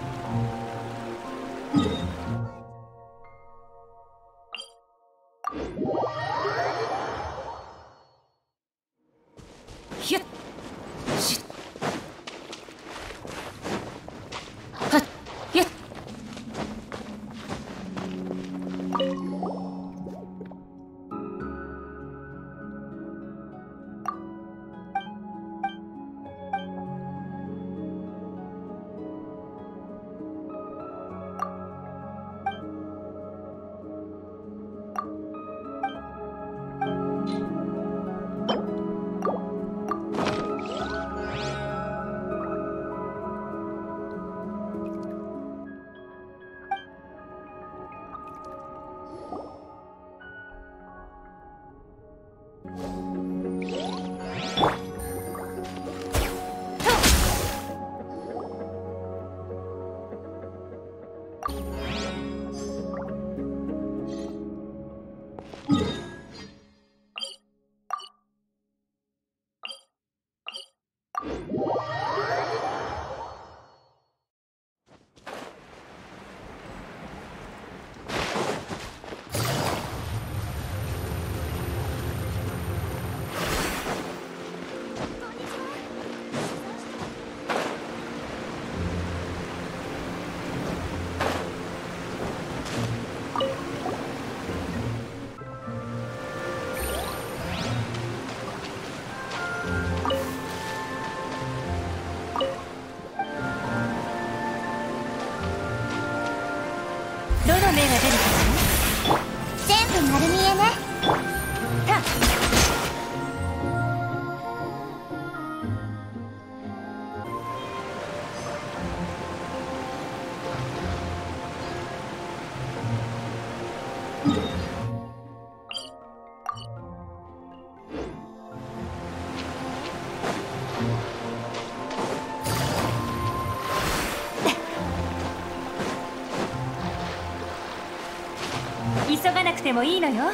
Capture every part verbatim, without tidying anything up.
ひゅっしゅっはっひゅっどの目が出るかしら。全部丸見えね。たっ急がなくてもいいのよ。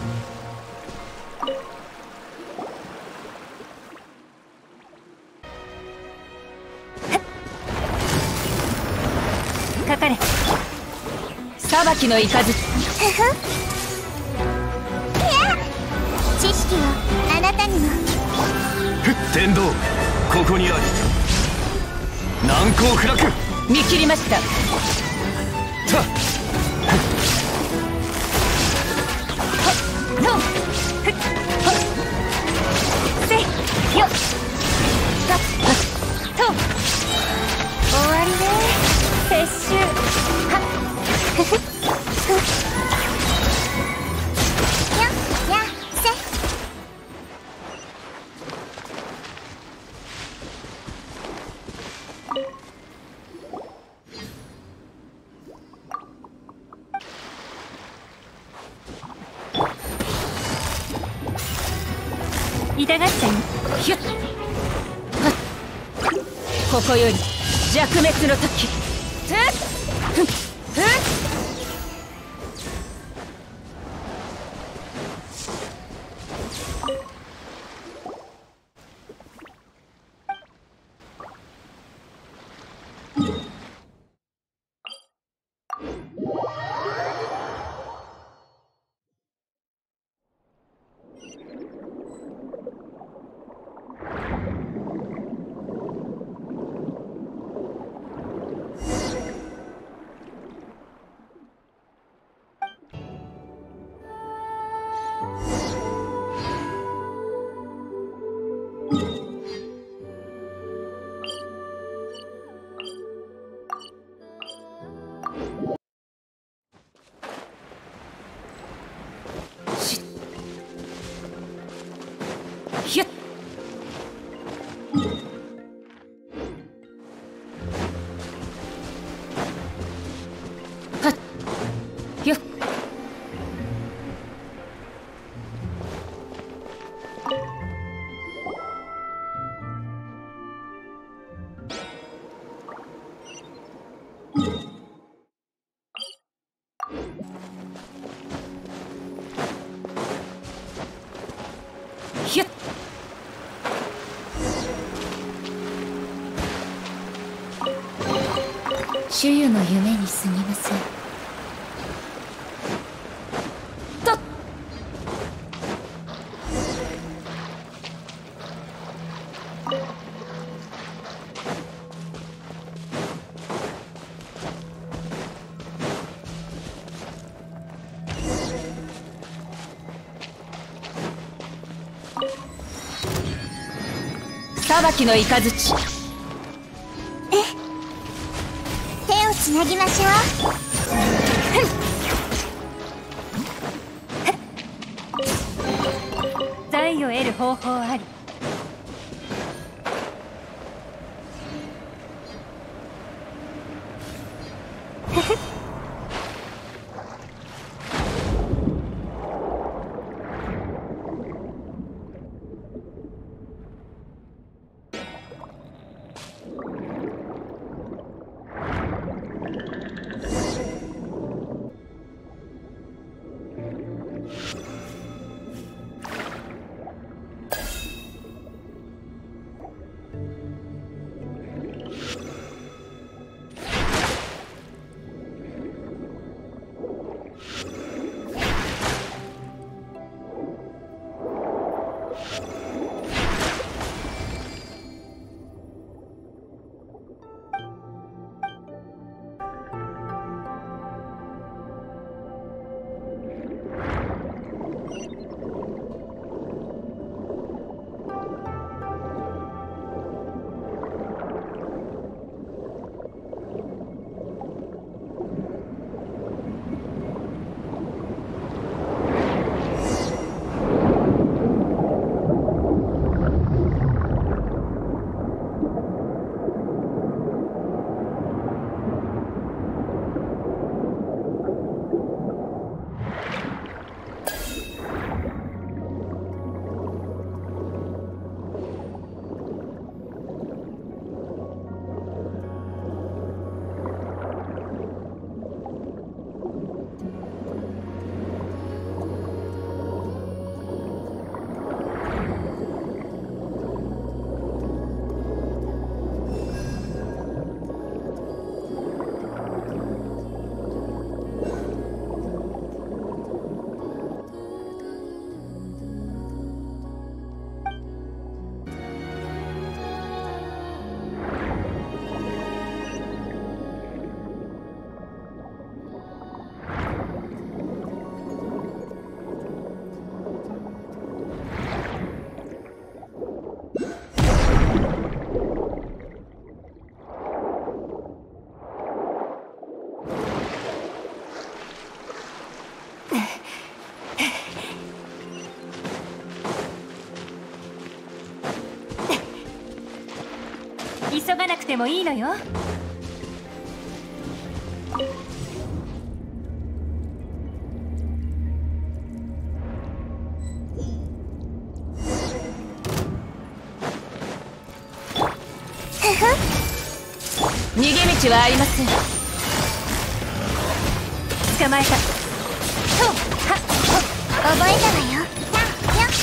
かかれ。裁きの雷。ふふ知識はあなたにも。 天道ここにあり。難攻不落。 見切りました。 たっとふっほっせいよったっと終わりね。撤収はっふふっふっよっやっせ痛がっちゃう。ひゅっはっここより弱滅の時。ふっふっふっ主湯の夢に過ぎません。とっ裁きの雷。 え、手をつなぎましょう。 財を得る方法あり。急がなくてもいいのよ。逃げ道はありません。捕まえた。とはっ覚えたわよ。やよ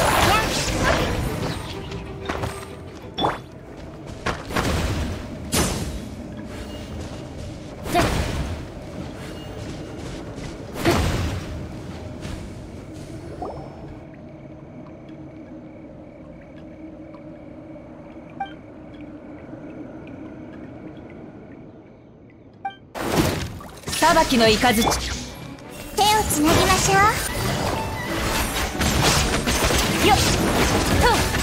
裁きの雷。 手をつなぎましょう。 よっと